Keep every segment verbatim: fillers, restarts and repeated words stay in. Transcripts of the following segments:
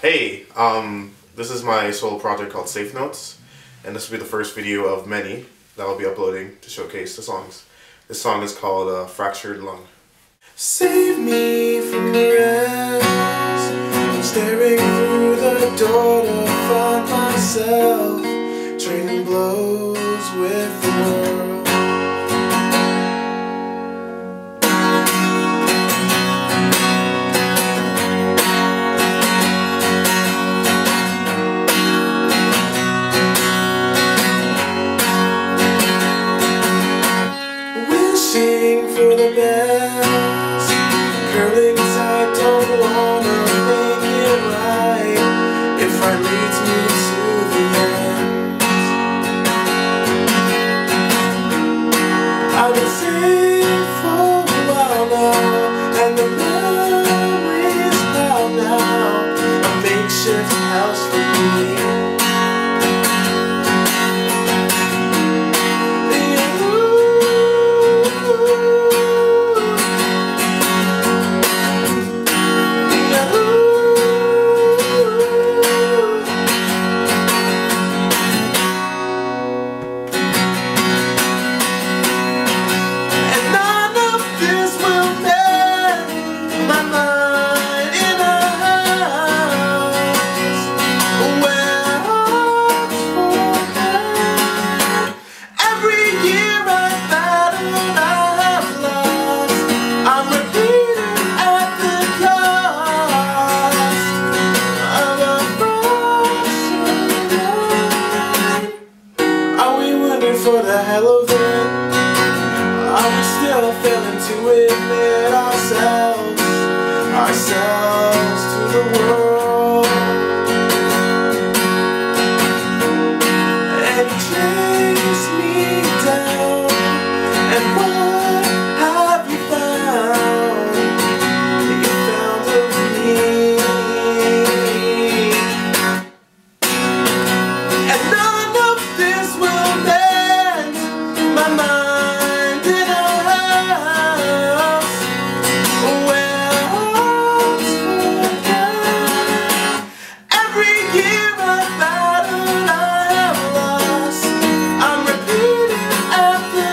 Hey, um, this is my solo project called Safenotes, and this will be the first video of many that I'll be uploading to showcase the songs. This song is called uh, Fractured Lung. Save me from the rest. I'm staring through the door to find myself trading blows with the world. Wishing for the best, curling tight, don't wanna make it right. If right leads me to the end, I've been safe for a while now, and the memories pile now. A makeshift house for me. For the hell of it, are we still failing to admit ourselves, ourselves to the world? And you chase me down, and what have you found? You found of me, and none of this will never. My mind in a house where hearts forget. Every year a battle I have lost, I'm repeating at the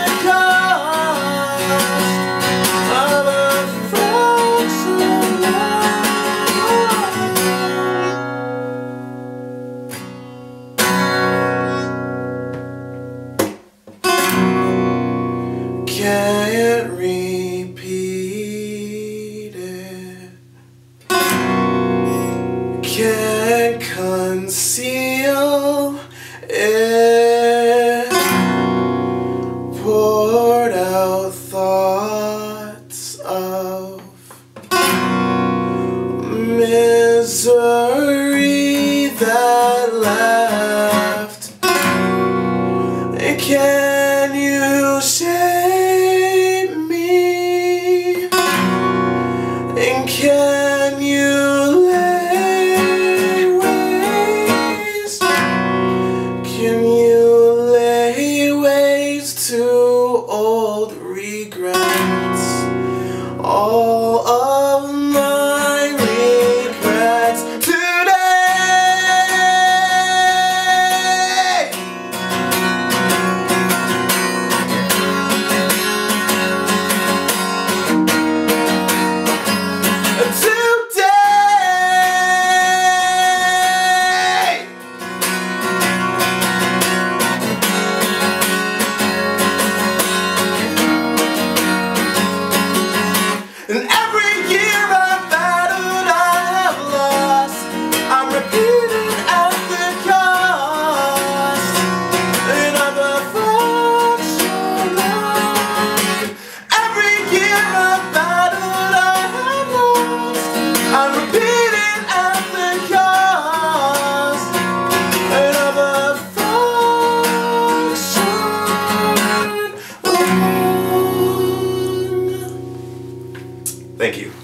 cost of a fractured love. Can't repeat it, can't conceal it. Poured out thoughts of misery that left. Can you share? And can you lay waste? Can you lay waste to old regrets? All of my regrets today. And every year a battle I have lost, I'm repeating at the cost of a fractured love. Every year a battle I have lost, I'm repeating at the cost of a fractured love. Thank you.